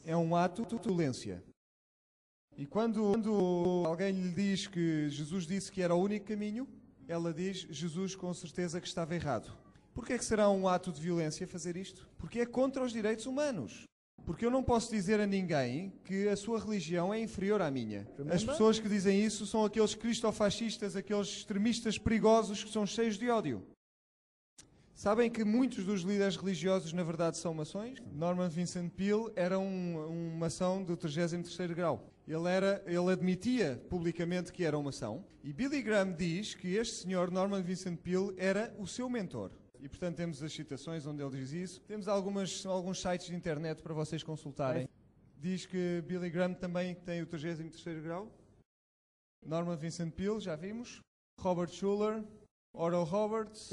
é um ato de violência. E quando alguém lhe diz que Jesus disse que era o único caminho, ela diz, Jesus com certeza que estava errado. Porquê é que será um ato de violência fazer isto? Porque é contra os direitos humanos. Porque eu não posso dizer a ninguém que a sua religião é inferior à minha. As pessoas que dizem isso são aqueles cristofascistas, aqueles extremistas perigosos que são cheios de ódio. Sabem que muitos dos líderes religiosos, na verdade, são maçons? Norman Vincent Peale era um maçom do 33º grau. Ele admitia publicamente que era um maçom. E Billy Graham diz que este senhor, Norman Vincent Peale, era o seu mentor. E, portanto, temos as citações onde ele diz isso. Temos alguns sites de internet para vocês consultarem. Diz que Billy Graham também tem o 33º grau. Norman Vincent Peale, já vimos. Robert Schuller, Oral Roberts.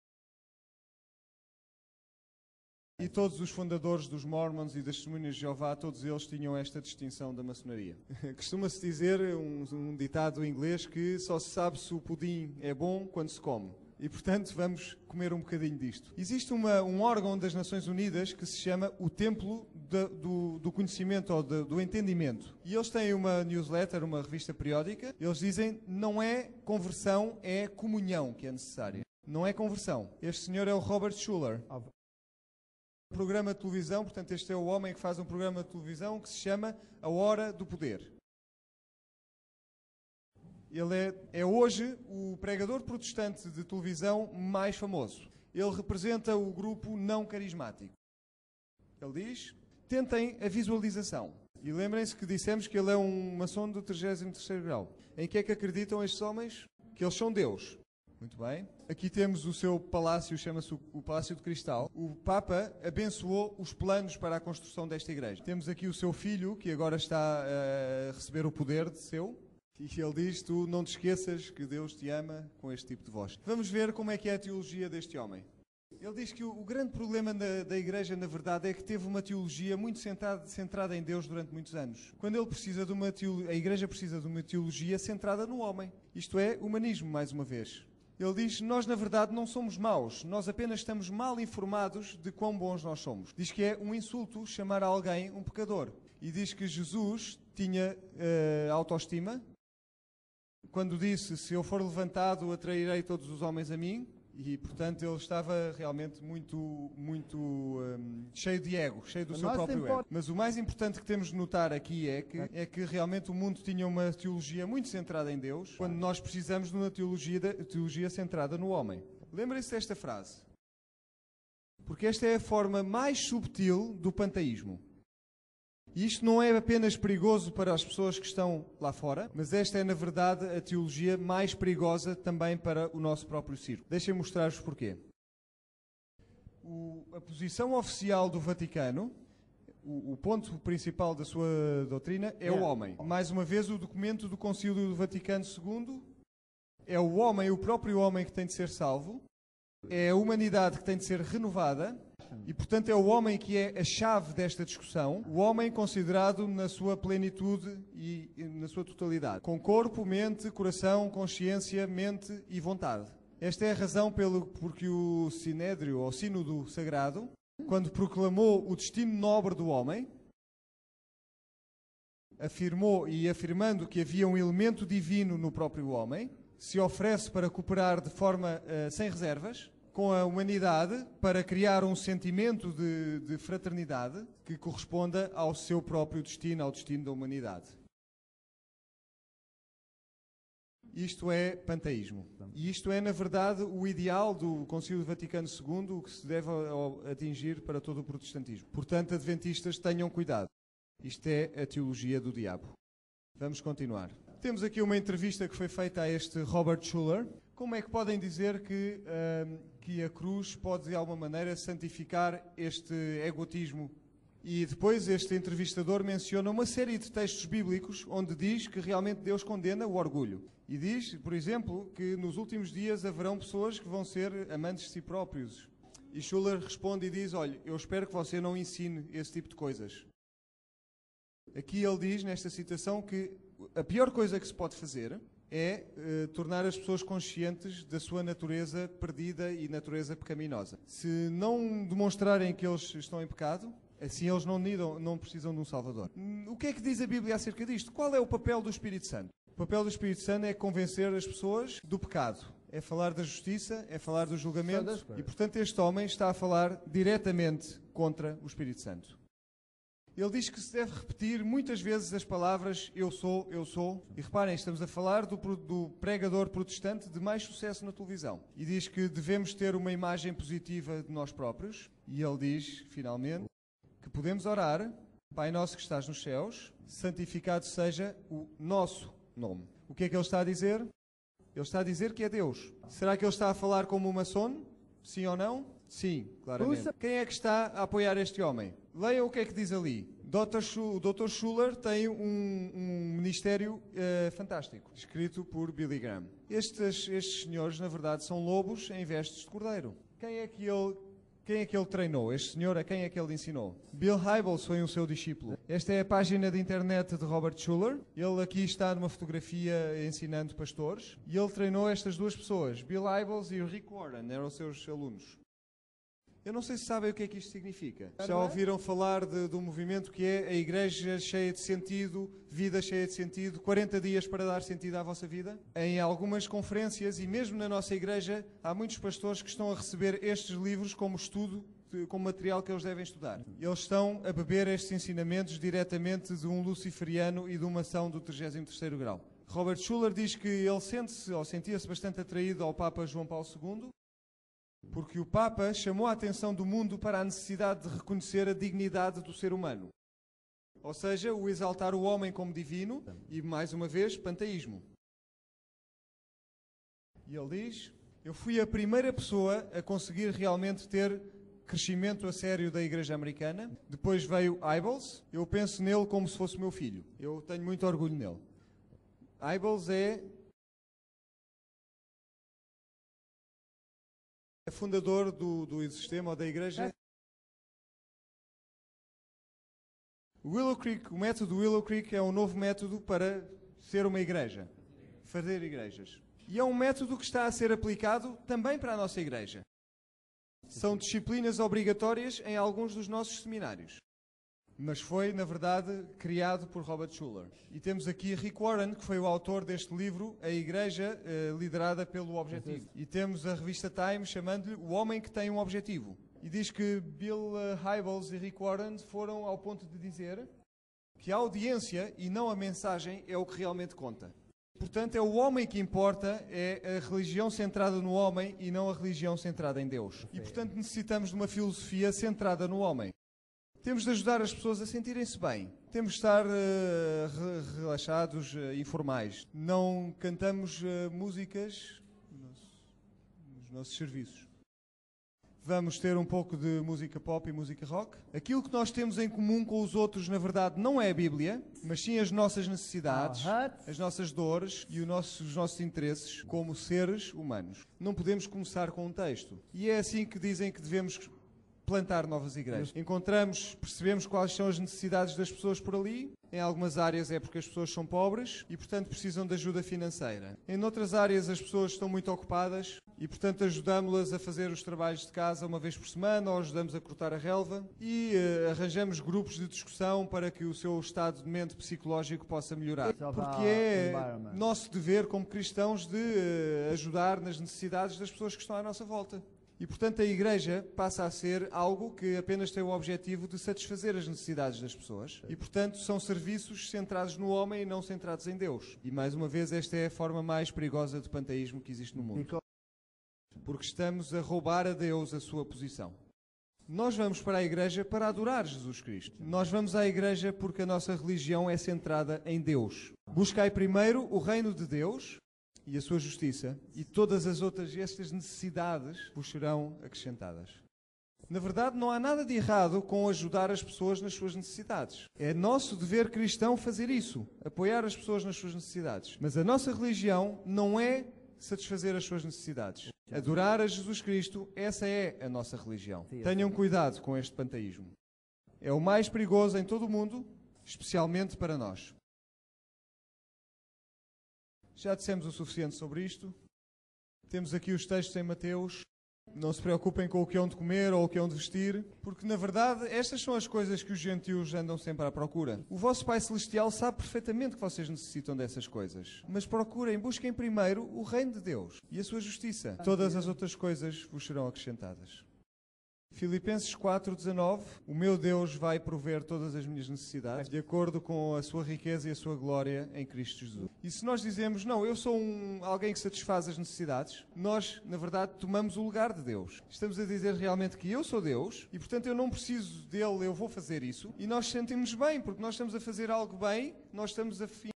E todos os fundadores dos Mormons e das Testemunhas de Jeová, todos eles tinham esta distinção da maçonaria. Costuma-se dizer, um ditado em inglês, que só se sabe se o pudim é bom quando se come. E, portanto, vamos comer um bocadinho disto. Existe um órgão das Nações Unidas que se chama o Templo do Conhecimento ou do Entendimento. E eles têm uma newsletter, uma revista periódica. Eles dizem, não é conversão, é comunhão que é necessária. Não é conversão. Este senhor é o Robert Schuller. Programa de televisão, portanto este é o homem que faz um programa de televisão que se chama A Hora do Poder. Ele é hoje o pregador protestante de televisão mais famoso. Ele representa o grupo não carismático. Ele diz, tentem a visualização. E lembrem-se que dissemos que ele é um maçom do 33º grau. Em que é que acreditam estes homens? Que eles são Deus. Muito bem. Aqui temos o seu palácio, chama-se o Palácio de Cristal. O Papa abençoou os planos para a construção desta igreja. Temos aqui o seu filho, que agora está a receber o poder de seu. E ele diz, tu não te esqueças que Deus te ama com este tipo de voz. Vamos ver como é que é a teologia deste homem. Ele diz que o grande problema da igreja, na verdade, é que teve uma teologia muito centrada em Deus durante muitos anos. Quando ele precisa a igreja precisa de uma teologia centrada no homem. Isto é, humanismo, mais uma vez. Ele diz, nós na verdade não somos maus, nós apenas estamos mal informados de quão bons nós somos. Diz que é um insulto chamar alguém um pecador. E diz que Jesus tinha autoestima. Quando disse, se eu for levantado, atrairei todos os homens a mim. E, portanto, ele estava realmente muito cheio de ego, cheio do seu próprio ego. Mas o mais importante que temos de notar aqui é que realmente o mundo tinha uma teologia muito centrada em Deus, quando nós precisamos de uma teologia centrada no homem. Lembrem-se desta frase. Porque esta é a forma mais subtil do panteísmo. E isto não é apenas perigoso para as pessoas que estão lá fora, mas esta é, na verdade, a teologia mais perigosa também para o nosso próprio círculo. Deixem-me mostrar-vos porquê. A posição oficial do Vaticano, o ponto principal da sua doutrina, é o homem. Mais uma vez, o documento do Concílio do Vaticano II é o homem, o próprio homem que tem de ser salvo, é a humanidade que tem de ser renovada. E, portanto, é o homem que é a chave desta discussão, o homem considerado na sua plenitude e na sua totalidade, com corpo, mente, coração, consciência, mente e vontade. Esta é a razão porque o Sinédrio, ou Sínodo Sagrado, quando proclamou o destino nobre do homem, afirmando que havia um elemento divino no próprio homem, se oferece para cooperar de forma sem reservas, com a humanidade para criar um sentimento de fraternidade que corresponda ao seu próprio destino, ao destino da humanidade. Isto é panteísmo. E isto é, na verdade, o ideal do Concílio Vaticano II, o que se deve atingir para todo o protestantismo. Portanto, adventistas, tenham cuidado. Isto é a teologia do diabo. Vamos continuar. Temos aqui uma entrevista que foi feita a este Robert Schuller. Como é que podem dizer que a cruz pode, de alguma maneira, santificar este egotismo? E depois este entrevistador menciona uma série de textos bíblicos onde diz que realmente Deus condena o orgulho. E diz, por exemplo, que nos últimos dias haverão pessoas que vão ser amantes de si próprios. E Schuller responde e diz, olha, eu espero que você não ensine esse tipo de coisas. Aqui ele diz, nesta citação, que a pior coisa que se pode fazer é tornar as pessoas conscientes da sua natureza perdida e natureza pecaminosa. Se não demonstrarem que eles estão em pecado, Assim eles não precisam de um Salvador. O que é que diz a Bíblia acerca disto? Qual é o papel do Espírito Santo? O papel do Espírito Santo é convencer as pessoas do pecado. É falar da justiça, é falar do julgamento. E, portanto, este homem está a falar diretamente contra o Espírito Santo. Ele diz que se deve repetir muitas vezes as palavras eu sou, eu sou. E reparem, estamos a falar do pregador protestante de mais sucesso na televisão. E diz que devemos ter uma imagem positiva de nós próprios. E ele diz, finalmente, que podemos orar, Pai nosso que estás nos céus, santificado seja o nosso nome. O que é que ele está a dizer? Ele está a dizer que é Deus. Será que ele está a falar como um maçom? Sim ou não? Sim, claramente. Quem é que está a apoiar este homem? Leiam o que é que diz ali. O Dr. Schuller tem um ministério fantástico, escrito por Billy Graham. Estes senhores, na verdade, são lobos em vestes de cordeiro. Quem é que ele treinou? Este senhor, a quem é que ele ensinou? Bill Hybels foi um seu discípulo. Esta é a página de internet de Robert Schuller. Ele aqui está numa fotografia ensinando pastores. E ele treinou estas duas pessoas, Bill Hybels e Rick Warren, eram os seus alunos. Eu não sei se sabem o que é que isto significa. Já ouviram falar do movimento que é a igreja cheia de sentido, vida cheia de sentido, 40 dias para dar sentido à vossa vida? Em algumas conferências e mesmo na nossa igreja, há muitos pastores que estão a receber estes livros como estudo, como material que eles devem estudar. Eles estão a beber estes ensinamentos diretamente de um luciferiano e de uma ação do 33º grau. Robert Schuller diz que ele sentia-se bastante atraído ao Papa João Paulo II, porque o Papa chamou a atenção do mundo para a necessidade de reconhecer a dignidade do ser humano. Ou seja, o exaltar o homem como divino e, mais uma vez, panteísmo. E ele diz, eu fui a primeira pessoa a conseguir realmente ter crescimento a sério da igreja americana. Depois veio Hybels. Eu penso nele como se fosse meu filho. Eu tenho muito orgulho nele. Hybels é fundador do sistema ou da igreja. O método Willow Creek é um novo método para ser uma igreja, fazer igrejas. E é um método que está a ser aplicado também para a nossa igreja. São disciplinas obrigatórias em alguns dos nossos seminários. Mas foi, na verdade, criado por Robert Schuller. E temos aqui Rick Warren, que foi o autor deste livro, A Igreja Liderada pelo Objetivo. E temos a revista Time chamando-lhe O Homem que Tem um Objetivo. E diz que Bill Hybels e Rick Warren foram ao ponto de dizer que a audiência e não a mensagem é o que realmente conta. Portanto, é o homem que importa, é a religião centrada no homem e não a religião centrada em Deus. E, portanto, necessitamos de uma filosofia centrada no homem. Temos de ajudar as pessoas a sentirem-se bem. Temos de estar relaxados, informais. Não cantamos músicas nos nossos serviços. Vamos ter um pouco de música pop e música rock. Aquilo que nós temos em comum com os outros, na verdade, não é a Bíblia, mas sim as nossas necessidades, as nossas dores e os nossos interesses como seres humanos. Não podemos começar com um texto. E é assim que dizem que devemos plantar novas igrejas. Percebemos quais são as necessidades das pessoas por ali. Em algumas áreas é porque as pessoas são pobres e, portanto, precisam de ajuda financeira. Em outras áreas as pessoas estão muito ocupadas e, portanto, ajudamos-las a fazer os trabalhos de casa uma vez por semana ou ajudamos a cortar a relva e arranjamos grupos de discussão para que o seu estado de mente psicológico possa melhorar. Porque é nosso dever como cristãos de ajudar nas necessidades das pessoas que estão à nossa volta. E, portanto, a igreja passa a ser algo que apenas tem o objetivo de satisfazer as necessidades das pessoas. E, portanto, são serviços centrados no homem e não centrados em Deus. E, mais uma vez, esta é a forma mais perigosa de panteísmo que existe no mundo. Porque estamos a roubar a Deus a sua posição. Nós vamos para a igreja para adorar Jesus Cristo. Nós vamos à igreja porque a nossa religião é centrada em Deus. Buscai primeiro o reino de Deus e a sua justiça, e todas as outras estas necessidades vos serão acrescentadas. Na verdade, não há nada de errado com ajudar as pessoas nas suas necessidades. É nosso dever cristão fazer isso, apoiar as pessoas nas suas necessidades. Mas a nossa religião não é satisfazer as suas necessidades. Adorar a Jesus Cristo, essa é a nossa religião. Tenham cuidado com este panteísmo. É o mais perigoso em todo o mundo, especialmente para nós. Já dissemos o suficiente sobre isto. Temos aqui os textos em Mateus. Não se preocupem com o que hão de comer ou o que hão de vestir, porque, na verdade, estas são as coisas que os gentios andam sempre à procura. O vosso Pai Celestial sabe perfeitamente que vocês necessitam dessas coisas. Mas procurem, busquem primeiro o reino de Deus e a sua justiça. Todas as outras coisas vos serão acrescentadas. Filipenses 4,19. O meu Deus vai prover todas as minhas necessidades de acordo com a sua riqueza e a sua glória em Cristo Jesus. E se nós dizemos, não, eu sou alguém que satisfaz as necessidades, nós, na verdade, tomamos o lugar de Deus. Estamos a dizer realmente que eu sou Deus e, portanto, eu não preciso dele, eu vou fazer isso. E nós sentimos bem, porque nós estamos a fazer algo bem, nós estamos a